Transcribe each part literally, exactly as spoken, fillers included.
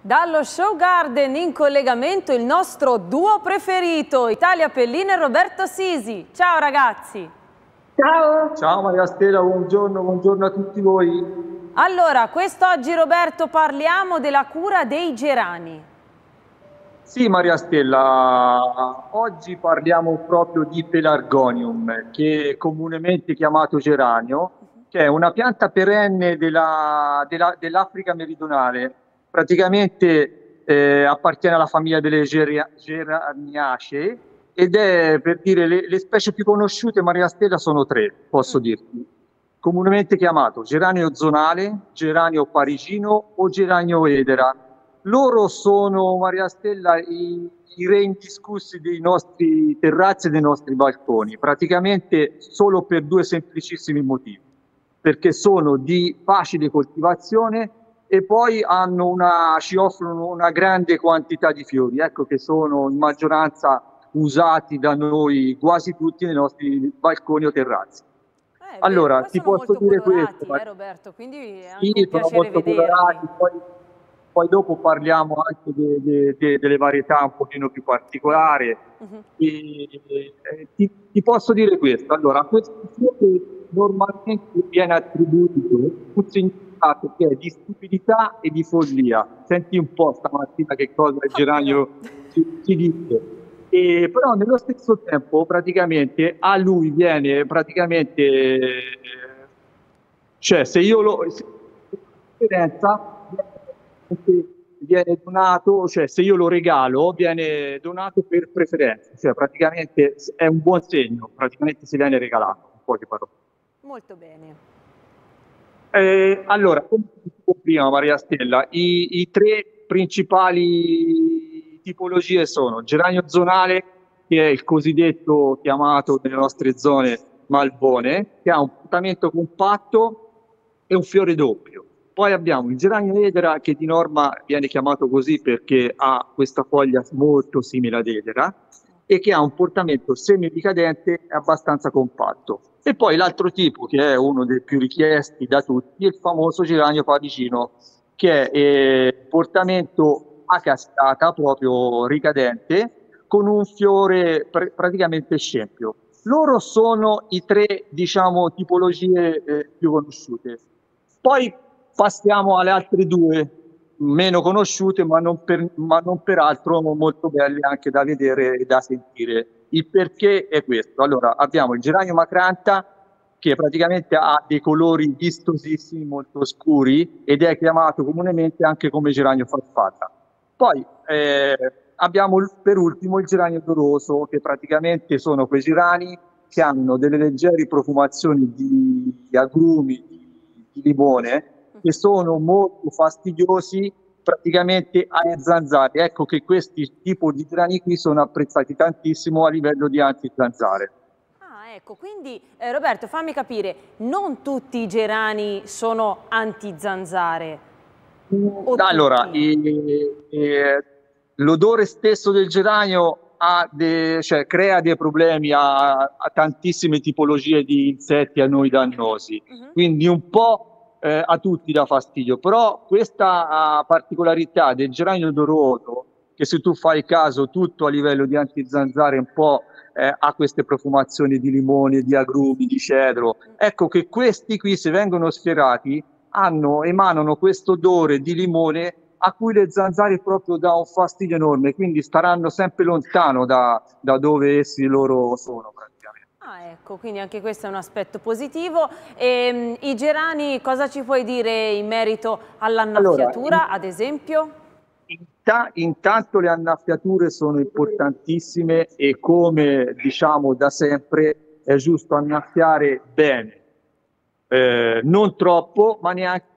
Dallo Show Garden in collegamento il nostro duo preferito, Italia Pellino e Roberto Sisi. Ciao ragazzi! Ciao! Ciao Maria Stella, buongiorno, buongiorno a tutti voi. Allora, quest'oggi Roberto parliamo della cura dei gerani. Sì Maria Stella, oggi parliamo proprio di Pelargonium, che è comunemente chiamato geranio, che è una pianta perenne della, della, dell'Africa meridionale. Praticamente eh, appartiene alla famiglia delle geria, Geraniaceae ed è, per dire, le, le specie più conosciute, Maria Stella, sono tre, posso dirti. Comunemente chiamato geranio zonale, geranio parigino o geranio edera. Loro sono, Maria Stella, i, i re indiscussi dei nostri terrazzi e dei nostri balconi, praticamente solo per due semplicissimi motivi, perché sono di facile coltivazione e poi hanno una, ci offrono una grande quantità di fiori, ecco che sono in maggioranza usati da noi quasi tutti nei nostri balconi o terrazzi. Eh, Allora, poi ti sono posso molto dire colorati, questo, eh, Roberto, quindi è sì, anche un sono piacere molto vederli. colorati, poi, poi dopo parliamo anche de, de, de, delle varietà un pochino più particolari. Uh-huh. E, eh, ti, ti posso dire questo, allora, questo fiore normalmente viene attribuito un significato che è di stupidità e di follia. Senti un po' stamattina che cosa il geranio ci, ci dice. E, però nello stesso tempo praticamente a lui viene praticamente eh, cioè se io lo se, differenza viene donato, cioè se io lo regalo viene donato per preferenza, cioè praticamente è un buon segno, praticamente si viene regalato, in poche parole. Molto bene. Eh, allora, come dicevo prima, Maria Stella, i, i tre principali tipologie sono geranio zonale, che è il cosiddetto chiamato nelle nostre zone malvone, che ha un portamento compatto e un fiore doppio. Poi abbiamo il geranio edera, che di norma viene chiamato così perché ha questa foglia molto simile ad edera e che ha un portamento semidicadente e abbastanza compatto. E poi l'altro tipo, che è uno dei più richiesti da tutti, è il famoso geranio parigino, che è eh, portamento a cascata, proprio ricadente, con un fiore pr praticamente scempio. Loro sono i tre, diciamo, tipologie eh, più conosciute. Poi passiamo alle altre due, meno conosciute, ma non, per, ma non peraltro molto belle anche da vedere e da sentire. Il perché è questo. Allora, abbiamo il geranio macranta, che praticamente ha dei colori vistosissimi, molto scuri, ed è chiamato comunemente anche come geranio farfalla. Poi eh, abbiamo per ultimo il geranio odoroso, che praticamente sono quei gerani che hanno delle leggere profumazioni di, di agrumi, di, di limone, che sono molto fastidiosi praticamente alle zanzare. Ecco che questi tipi di gerani qui sono apprezzati tantissimo a livello di antizanzare. Ah, ecco, quindi eh, Roberto, fammi capire, non tutti i gerani sono antizanzare? Allora, l'odore stesso del geranio ha de, cioè, crea dei problemi a, a tantissime tipologie di insetti a noi dannosi, uh-huh. Quindi un po' eh, a tutti dà fastidio, però questa particolarità del geranio odoroso, che se tu fai caso tutto a livello di antizanzare un po' eh, ha queste profumazioni di limone, di agrumi, di cedro, ecco che questi qui se vengono sfierati hanno, emanano questo odore di limone a cui le zanzare proprio dà un fastidio enorme, quindi staranno sempre lontano da, da dove essi loro sono praticamente. Ah, ecco, quindi anche questo è un aspetto positivo. E, i gerani, cosa ci puoi dire in merito all'annaffiatura, allora, ad esempio? Intanto le annaffiature sono importantissime e come diciamo da sempre è giusto annaffiare bene. Eh, non troppo, ma neanche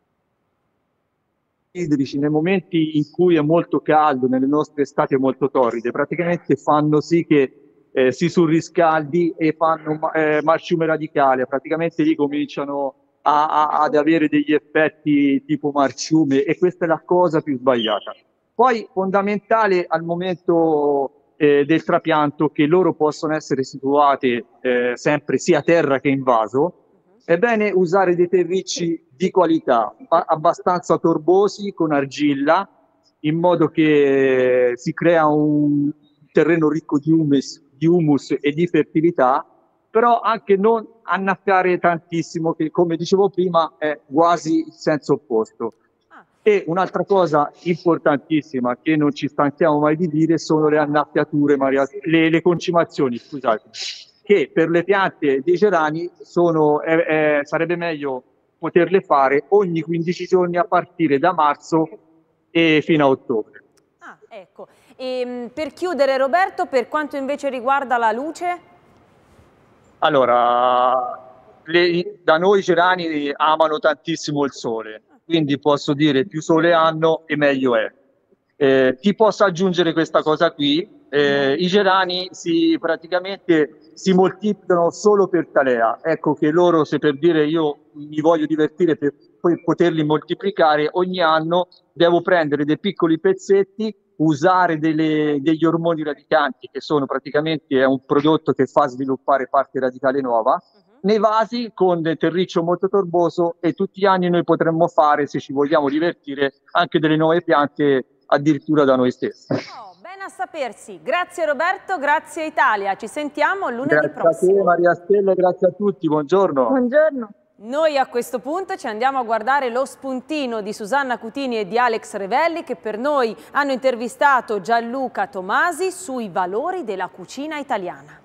idrici nei momenti in cui è molto caldo, nelle nostre estati molto torride, praticamente fanno sì che eh, si surriscaldi e fanno eh, marciume radicale, praticamente lì cominciano a, a, ad avere degli effetti tipo marciume e questa è la cosa più sbagliata. Poi fondamentale al momento eh, del trapianto che loro possono essere situate eh, sempre sia a terra che in vaso. È bene usare dei terricci di qualità, abbastanza torbosi, con argilla, in modo che si crea un terreno ricco di humus, di humus e di fertilità, però anche non annaffiare tantissimo, che come dicevo prima è quasi il senso opposto. E un'altra cosa importantissima che non ci stanchiamo mai di dire sono le annaffiature, le, le concimazioni, scusate, che per le piante dei gerani sono, eh, eh, sarebbe meglio poterle fare ogni quindici giorni a partire da marzo e fino a ottobre. Ah, ecco. E, per chiudere, Roberto, per quanto invece riguarda la luce? Allora, le, da noi i gerani amano tantissimo il sole, quindi posso dire più sole hanno e meglio è. Eh, ti posso aggiungere questa cosa qui, eh, i gerani si, praticamente si moltiplicano solo per talea, ecco che loro, se per dire io mi voglio divertire per poi poterli moltiplicare, ogni anno devo prendere dei piccoli pezzetti, usare delle, degli ormoni radicanti, che sono praticamente è un prodotto che fa sviluppare parte radicale nuova, uh-huh. nei vasi con del terriccio molto torboso, e tutti gli anni noi potremmo fare, se ci vogliamo divertire, anche delle nuove piante addirittura da noi stessi. Oh, bene a sapersi. Grazie Roberto, grazie Italia. Ci sentiamo lunedì grazie prossimo. Grazie a te Maria Stella, grazie a tutti, buongiorno. Buongiorno. Noi a questo punto ci andiamo a guardare lo spuntino di Susanna Cutini e di Alex Revelli, che per noi hanno intervistato Gianluca Tomasi sui valori della cucina italiana.